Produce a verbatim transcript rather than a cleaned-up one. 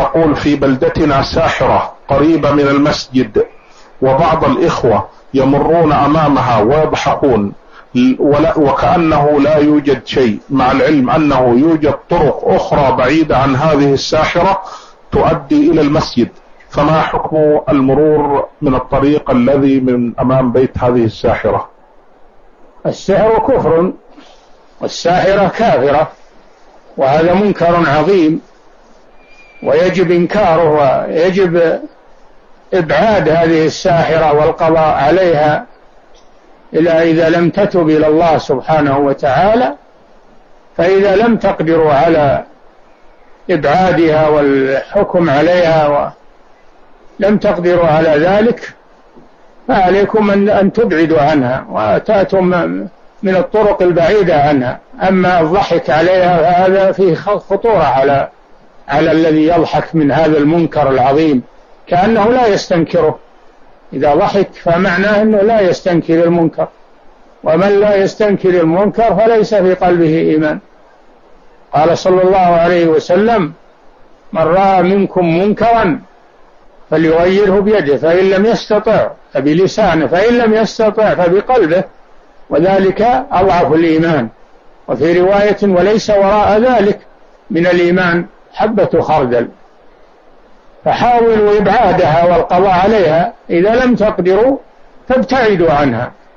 تقول: في بلدتنا ساحرة قريبة من المسجد، وبعض الإخوة يمرون أمامها ويضحكون وكأنه لا يوجد شيء، مع العلم أنه يوجد طرق أخرى بعيدة عن هذه الساحرة تؤدي إلى المسجد، فما حكم المرور من الطريق الذي من أمام بيت هذه الساحرة؟ السحر كفر والساحرة كافرة، وهذا منكر عظيم ويجب إنكاره، ويجب إبعاد هذه الساحرة والقضاء عليها إلا إذا لم تتب إلى الله سبحانه وتعالى. فإذا لم تقدروا على إبعادها والحكم عليها ولم تقدروا على ذلك فعليكم أن تبعدوا عنها وتأتوا من الطرق البعيدة عنها. أما الضحك عليها فهذا فيه خطورة على على الذي يضحك من هذا المنكر العظيم، كأنه لا يستنكره. إذا ضحك فمعناه أنه لا يستنكر المنكر، ومن لا يستنكر المنكر فليس في قلبه إيمان. قال صلى الله عليه وسلم: من رأى منكم منكرا فليغيره بيده، فإن لم يستطع فبلسانه، فإن لم يستطع فبقلبه، وذلك أضعف الإيمان. وفي رواية: وليس وراء ذلك من الإيمان حبة خردل. فحاولوا إبعادها والقضاء عليها، إذا لم تقدروا فابتعدوا عنها.